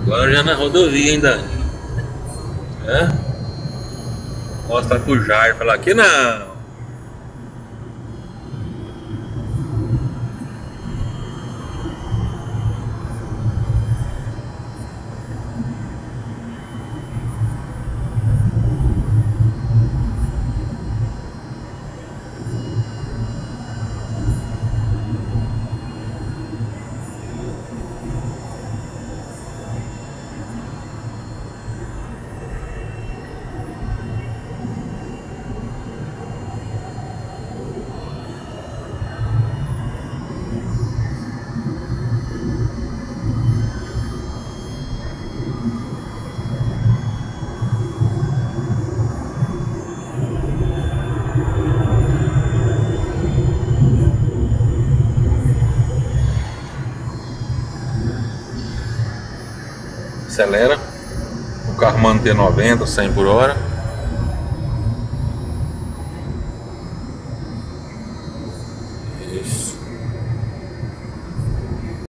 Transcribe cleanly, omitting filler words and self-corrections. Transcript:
Agora já na rodovia ainda. É? Mostra pro Jair, falar aqui não. Acelera. O carro mantém 90, 100 por hora. Isso.